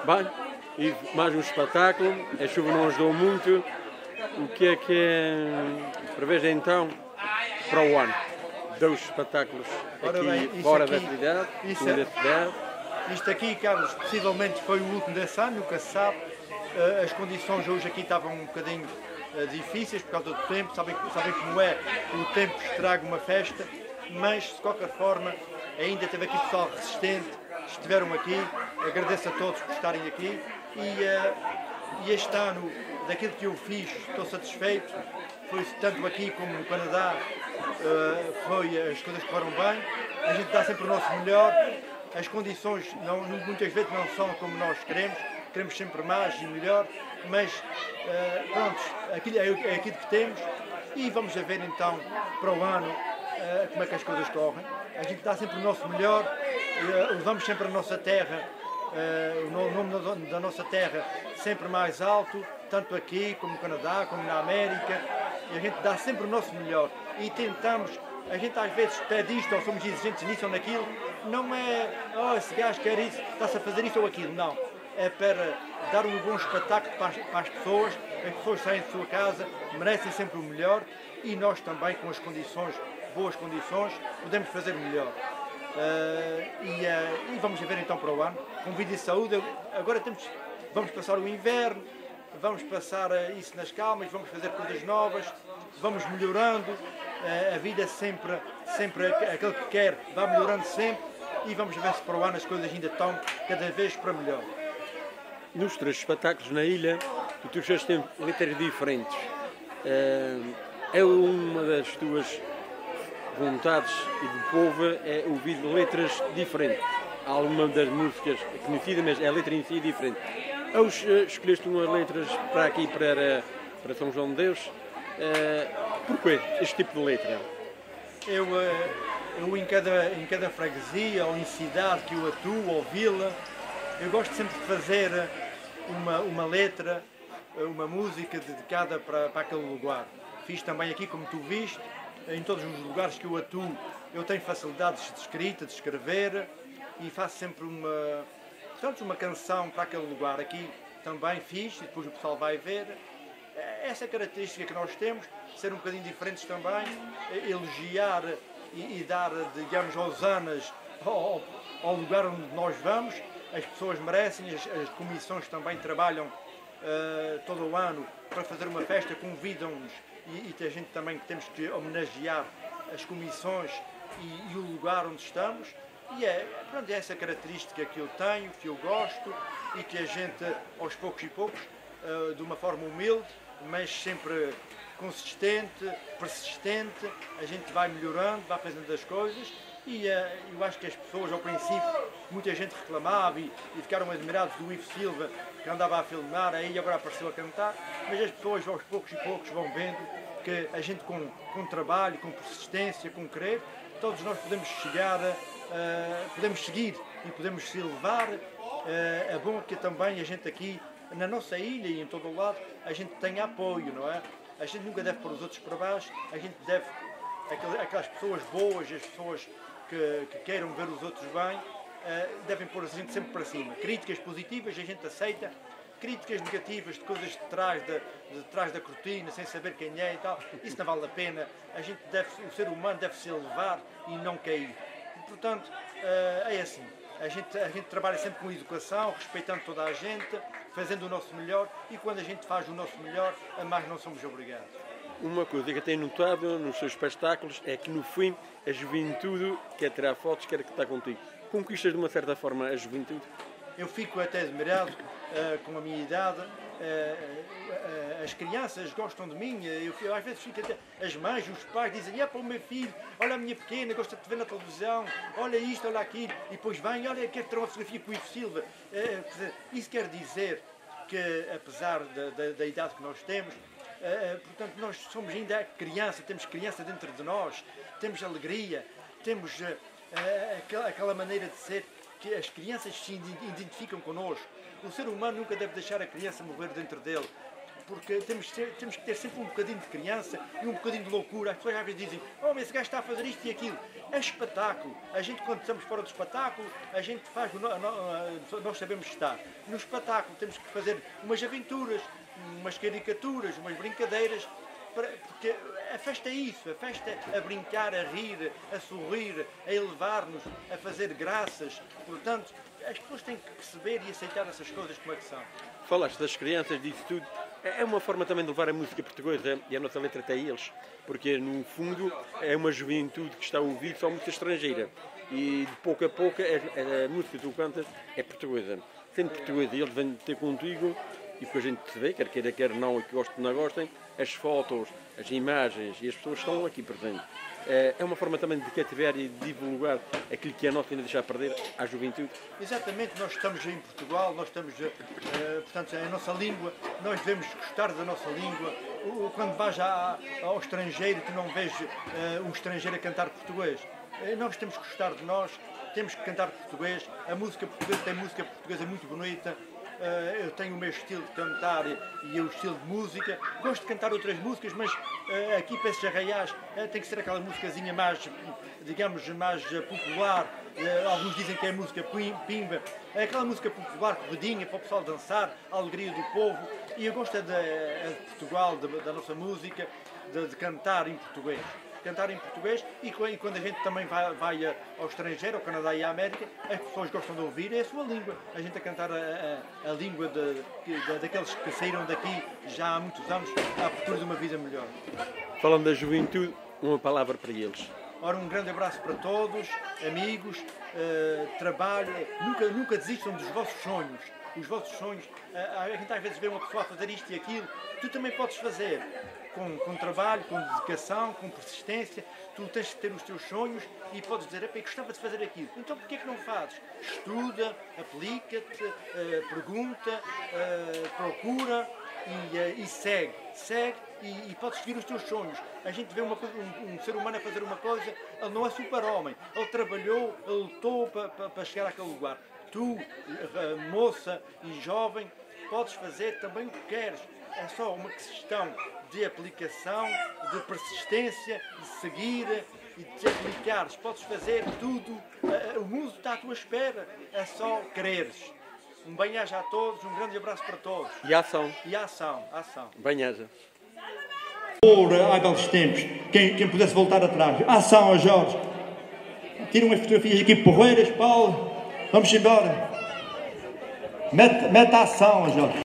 Bem, e mais um espetáculo, a chuva não ajudou muito. O que prevês então para o ano? 2 espetáculos aqui fora da cidade, Isto aqui, Carlos, possivelmente foi o último desse ano, nunca se sabe. As condições hoje aqui estavam um bocadinho difíceis por causa do tempo, sabem como é, o tempo estraga uma festa, mas de qualquer forma ainda teve aqui pessoal resistente, estiveram aqui, agradeço a todos por estarem aqui e este ano, daquilo que eu fiz, estou satisfeito, foi tanto aqui como no Canadá, as coisas correram bem, a gente dá sempre o nosso melhor, as condições muitas vezes não são como nós queremos sempre mais e melhor, mas pronto, aquilo é aquilo que temos e vamos ver então para o ano como é que as coisas correm. A gente dá sempre o nosso melhor, levamos sempre a nossa terra, o nome da nossa terra sempre mais alto, tanto aqui como no Canadá, como na América, e a gente dá sempre o nosso melhor e tentamos. A gente às vezes pede isto ou somos exigentes nisso ou naquilo, não é, esse gajo quer isso, está-se a fazer isso ou aquilo, não. É para dar um bom espetáculo para as pessoas saem de sua casa, merecem sempre o melhor e nós também com as condições, boas condições, podemos fazer melhor. E vamos ver então para o ano, com vida e saúde, agora vamos passar o inverno, vamos passar isso nas calmas, vamos fazer coisas novas, vamos melhorando, a vida é sempre aquele que quer, vai melhorando sempre e vamos ver se para o ano as coisas ainda estão cada vez para melhor. Nos 3 espetáculos na ilha, tu trouxeste letras diferentes. É uma das tuas vontades e do povo é ouvir letras diferentes. Há alguma das músicas conhecidas, mas a letra em si é diferente. Escolheste umas letras para aqui, para São João de Deus. Porquê este tipo de letra? Eu em cada freguesia ou em cidade que eu atuo ou vila, eu gosto sempre de fazer uma letra, uma música dedicada para aquele lugar. Fiz também aqui, como tu viste, em todos os lugares que eu atuo, eu tenho facilidades de escrita, de escrever e faço sempre uma canção para aquele lugar. Aqui também fiz e depois o pessoal vai ver. Essa característica que nós temos, ser um bocadinho diferentes também, elogiar e dar, digamos, hosanas ao lugar onde nós vamos. As pessoas merecem, as comissões também trabalham todo o ano para fazer uma festa, convidam-nos e a gente também temos que homenagear as comissões e o lugar onde estamos. E é essa característica que eu tenho, que eu gosto e que a gente, aos poucos e poucos, de uma forma humilde, mas sempre consistente, persistente, a gente vai melhorando, vai fazendo as coisas e eu acho que as pessoas, ao princípio, muita gente reclamava e ficaram admirados do Ivo Silva, que andava a filmar, aí agora apareceu a cantar, mas as pessoas, aos poucos e poucos, vão vendo que a gente com trabalho, com persistência, com querer, todos nós podemos chegar, podemos seguir e podemos se elevar. É bom que também a gente aqui, na nossa ilha e em todo o lado, a gente tenha apoio, não é? A gente nunca deve pôr os outros para baixo, a gente deve, aquelas pessoas boas, as pessoas que queiram ver os outros bem, devem pôr a gente sempre para cima. Críticas positivas a gente aceita, críticas negativas de coisas de trás da cortina, sem saber quem é e tal, isso não vale a pena. O ser humano deve se elevar e não cair. E, portanto, é assim. A gente trabalha sempre com educação, respeitando toda a gente, fazendo o nosso melhor e quando a gente faz o nosso melhor, a mais não somos obrigados. Uma coisa que eu tenho notado nos seus espetáculos é que no fim a juventude quer tirar fotos, quer que está contigo. Conquistas de uma certa forma a juventude? Eu fico até admirado com a minha idade. As crianças gostam de mim, eu às vezes fico até, as mães, os pais dizem, para o meu filho, olha a minha pequena, gosta de te ver na televisão, olha isto, olha aquilo, e depois vem, olha, quero ter uma fotografia com o Ivo Silva. Isso quer dizer que, apesar da idade que nós temos, portanto, nós somos ainda criança, temos criança dentro de nós, temos alegria, temos aquela maneira de ser que as crianças se identificam connosco. O ser humano nunca deve deixar a criança morrer dentro dele. porque temos que ter sempre um bocadinho de criança e um bocadinho de loucura. As pessoas às vezes dizem, oh, esse gajo está a fazer isto e aquilo. É espetáculo. A gente, quando estamos fora do espetáculo, a gente faz, nós sabemos estar. No espetáculo temos que fazer umas aventuras, umas caricaturas, umas brincadeiras, porque a festa é isso, a festa é a brincar, a rir, a sorrir, a elevar-nos, a fazer graças. Portanto, as pessoas têm que perceber e aceitar essas coisas como é que são. Falaste das crianças, disso tudo. É uma forma também de levar a música portuguesa e a nossa letra até eles, porque no fundo é uma juventude que está a ouvir só música estrangeira e de pouco a pouco a música que tu cantas é portuguesa. Sendo portuguesa, eles vêm ter contigo e porque a gente se vê, quer queira, quer não, e que gostem ou não gostem, as fotos, as imagens e as pessoas estão aqui presentes. É uma forma também de cativar e de divulgar aquilo que é nosso e não deixar perder à juventude. Exatamente, nós estamos em Portugal, nós estamos, portanto, é a nossa língua, nós devemos gostar da nossa língua. Quando vais ao estrangeiro, tu não vês um estrangeiro a cantar português. Nós temos que gostar de nós, temos que cantar português. A música portuguesa tem música portuguesa muito bonita. Eu tenho o meu estilo de cantar e o estilo de música. Gosto de cantar outras músicas, mas aqui para esses arraiais tem que ser aquela musicazinha mais, digamos, mais popular. Alguns dizem que é música pimba. É aquela música popular, corridinha, para o pessoal dançar, a alegria do povo. E eu gosto de Portugal, da nossa música, de cantar em português. Cantar em português e quando a gente também vai ao estrangeiro, ao Canadá e à América, as pessoas gostam de ouvir, é a sua língua. A gente a cantar a língua daqueles que saíram daqui já há muitos anos à procura de uma vida melhor. Falando da juventude, uma palavra para eles. Ora, um grande abraço para todos, amigos, trabalho, nunca desistam dos vossos sonhos. Os vossos sonhos, a gente às vezes vê uma pessoa a fazer isto e aquilo, tu também podes fazer. Com trabalho, com dedicação, com persistência, tu tens de ter os teus sonhos e podes dizer, eu gostava de fazer aquilo. Então porquê que não fazes? Estuda, aplica-te, pergunta, procura e segue. Segue e podes seguir os teus sonhos. A gente vê um ser humano a fazer uma coisa, ele não é super-homem, ele trabalhou, ele lutou para chegar àquele lugar. Tu, moça e jovem, podes fazer também o que queres. É só uma questão de aplicação, de persistência, de seguir e de te aplicares. Podes fazer tudo. O mundo está à tua espera. É só quereres. Um bem-aja a todos, um grande abraço para todos. E a ação. E a ação. Bem-aja. Há belos tempos. Quem pudesse voltar atrás. A ação, ó Jorge. Tira umas fotografias aqui porreiras, Paulo. Vamos embora. Mete a ação, ó Jorge.